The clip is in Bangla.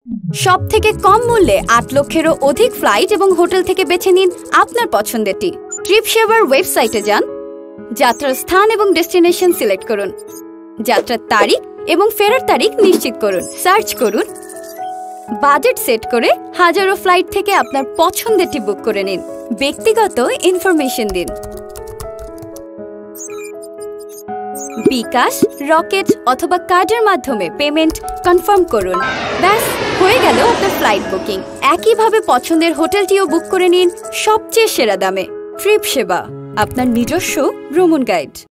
সবথেকে কম মূল্যে ৮ লক্ষেরও অধিক ফ্লাইট এবং হোটেল থেকে বেছে নিন আপনার পছন্দেরটি। ট্রিপসেভার ওয়েবসাইটে যান, যাত্রার স্থান এবং ডেস্টিনেশন সিলেক্ট করুন, যাত্রার তারিখ এবং ফেরার তারিখ নিশ্চিত করুন, সার্চ করুন, বাজেট সেট করে হাজারো ফ্লাইট থেকে আপনার পছন্দেরটি বুক করে নিন। ব্যক্তিগত ইনফরমেশন দিন। বিকাশ, রকেট অথবা কার্ডের মাধ্যমে পেমেন্ট কনফার্ম করুন। ব্যাস, হয়ে গেল আপনার ফ্লাইট বুকিং। একইভাবে পছন্দের হোটেলটিও বুক করে নিন সবচেয়ে সেরা দামে। ট্রিপ সেবা, আপনার নিজস্ব ভ্রমণ গাইড।